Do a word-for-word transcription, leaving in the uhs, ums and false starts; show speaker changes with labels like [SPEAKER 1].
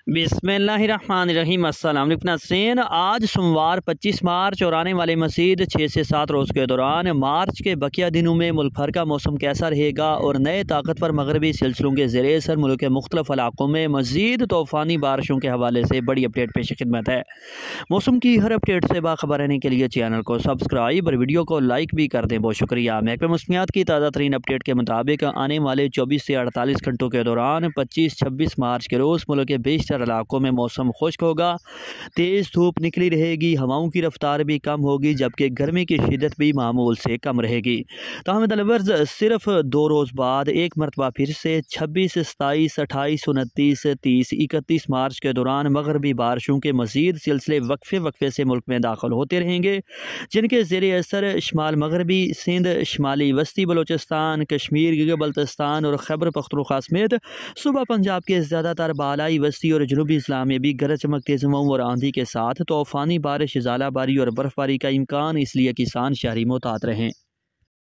[SPEAKER 1] बिस्मिल्लाहिर्रहमानिर्रहीम। अस्सलाम वालेकुम नाज़रीन। आज सोमवार पच्चीस मार्च और आने वाले मज़ीद छः से सात रोज़ के दौरान मार्च के बकिया दिनों में मुल्क भर का मौसम कैसा रहेगा और नए ताकतवर मगरबी सिलसिलों के ज़रिए सर मुल्क के मुख्तलिफ इलाकों में मज़ीद तूफ़ानी बारिशों के हवाले से बड़ी अपडेट पेश खिदमत है। मौसम की हर अपडेट से बाखबर रहने के लिए चैनल को सब्सक्राइब और वीडियो को लाइक भी कर दें। बहुत शुक्रिया। महकमा मौसमियात की ताज़ा तरीन अपडेट के मुताबिक आने वाले चौबीस से अड़तालीस घंटों के दौरान पच्चीस छब्बीस मार्च के रोज़ मुल्क के बेशतर इलाकों में मौसम खुश्क होगा। तेज़ धूप निकली रहेगी, हवाओं की रफ्तार भी कम होगी, जबकि गर्मी की शिदत भी मामूल से कम रहेगी। ताहम दलवर्ज सिर्फ दो रोज़ बाद एक मरतबा फिर से छब्बीस सताईस अट्ठाईस उनतीस तीस इकतीस मार्च के दौरान मगरबी बारिशों के मज़ीद सिलसिले वक्फे वक्फे से मुल्क में दाखिल होते रहेंगे, जिनके ज़रिए असर शमाल मगरबी सिंध, शुमाली वस्ती बलोचिस्तान, कश्मीर, गिलगित बल्तिस्तान और खैबर पख्तूनख्वा समेत सूबा पंजाब के ज़्यादातर बालाई वस्ती और जनूबी इस्लाम में भी गरज चमक तेज़ हवाओं और आंधी के साथ तूफ़ानी बारिश, ज़ालाबारी और बर्फबारी का इम्कान, इसलिए किसान शहरी मोहतात रहें।